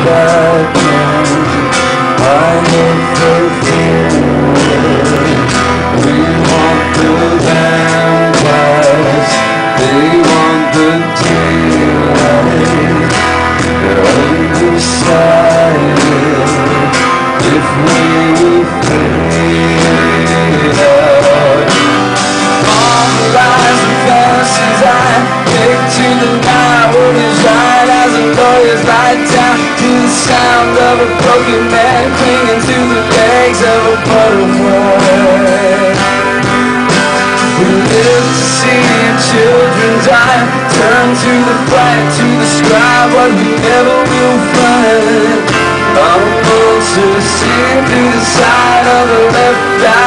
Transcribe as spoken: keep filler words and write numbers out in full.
Sound of a broken man clinging to the legs of a butterfly. We live to see children die, turn to the fight to describe what we never will find. A monster seen through the side of the left eye.